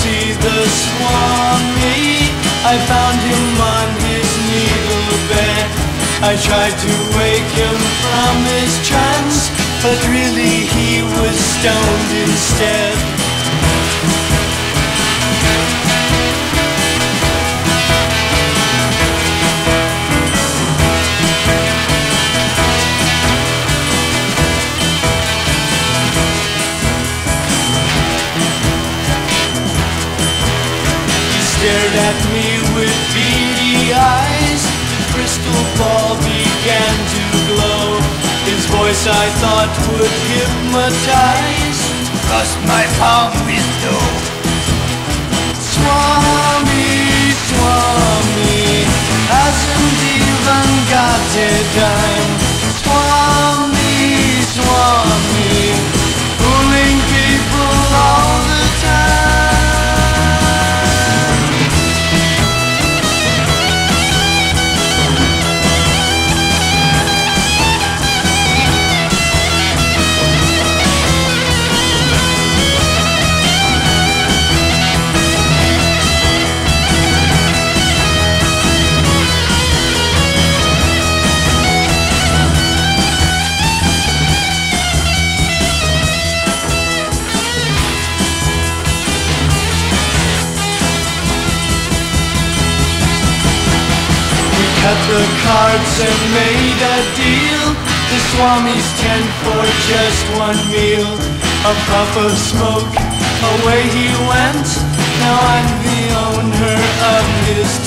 see the Swami. I found him on his needle bed. I tried to wake him from his trance, but really he was stoned instead. Stared at me with beady eyes. The crystal ball began to glow. His voice I thought would hypnotize. Cross my palm with dough. Swami, Swami, hasn't even got a dime. Swami, Swami, fooling people all the time. Cut the cards and made a deal. The Swami's tent for just one meal. A puff of smoke, away he went. Now I'm the owner of his